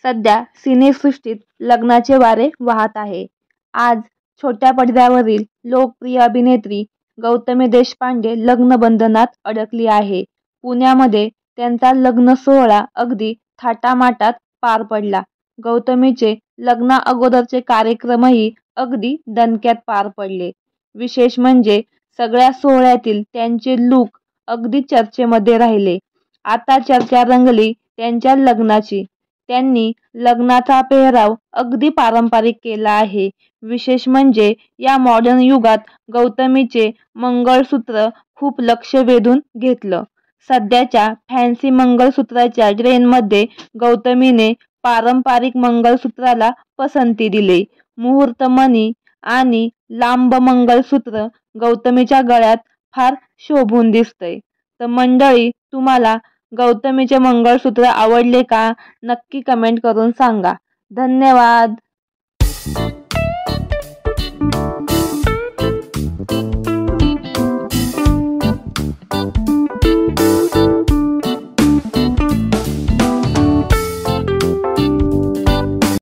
सध्या सिनेसृष्टीत लग्नाचे वारे वाहत आहे. आज छोट्या पडद्यावरील लोकप्रिय अभिनेत्री गौतमी देशपांडे लग्नबंधनात अडकली आहे. पुण्यामध्ये त्यांचा लग्न सोहळा अगदी थाटामाटात पार पडला. गौतमीचे लग्ना अगोदरचे कार्यक्रमही अगदी दणक्यात पार पडले. विशेष म्हणजे सगळ्या सोहळ्यातील त्यांचे लूक अगदी चर्चेमध्ये राहिले. आता चर्चा रंगली त्यांच्या लग्नाची. त्यांनी लग्नाचा पेहराव अगदी पारंपरिक केला आहे. विशेष म्हणजे या मॉडर्न युगात गौतमीचे मंगळसूत्र खूप लक्ष वेधून घेतलं. सध्याच्या फॅन्सी मंगळसूत्राच्या ट्रेंडमध्ये गौतमीने पारंपरिक मंगळसूत्राला पसंती दिली. मुहूर्त मणी आणि लांब मंगळसूत्र गौतमीच्या गळ्यात फार शोभून दिसतंय. तर मंडळी, तुम्हाला गौतमीचे मंगळसूत्र आवडले का? नक्की कमेंट करून सांगा. धन्यवाद.